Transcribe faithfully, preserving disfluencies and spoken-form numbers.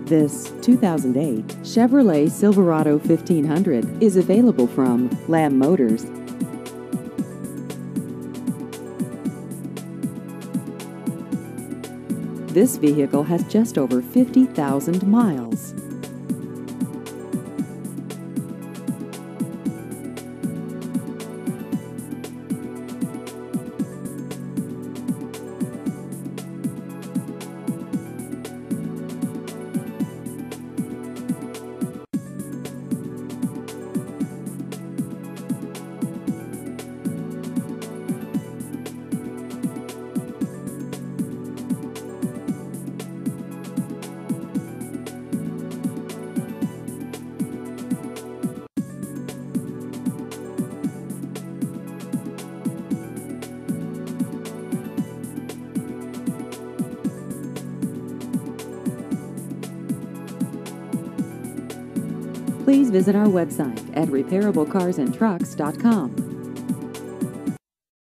This two thousand eight Chevrolet Silverado fifteen hundred is available from Lamb Motors. This vehicle has just over fifty thousand miles. Please visit our website at repairable cars and trucks dot com.